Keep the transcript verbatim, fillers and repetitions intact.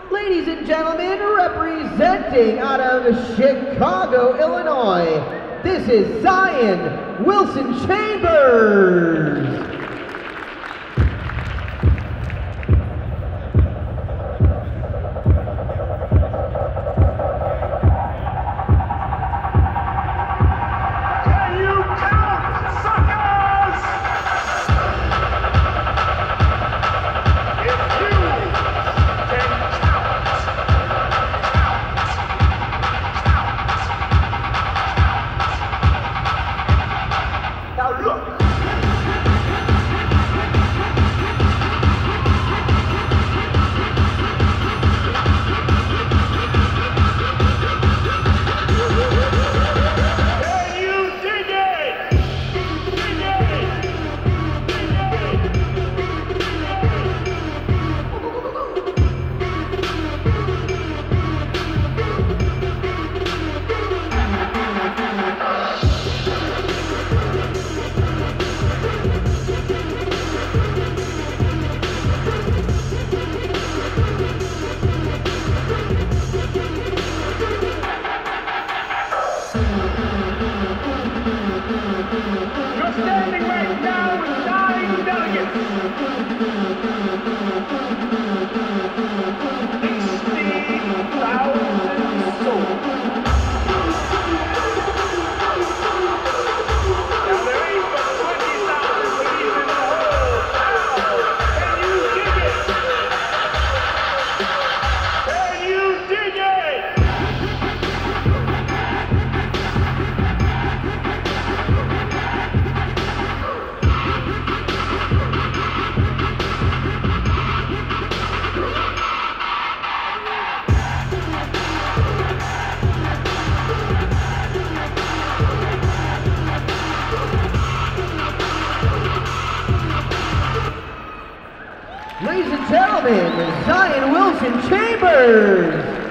Ladies and gentlemen, representing out of Chicago, Illinois, this is Zion Wilson Chambers. You're standing right now with nine delegates. sixteen thousand souls. Now there ain't but twenty thousand believe in the whole town. Can you dig it? Can you dig it? Ladies and gentlemen, Zion Wilson Chambers.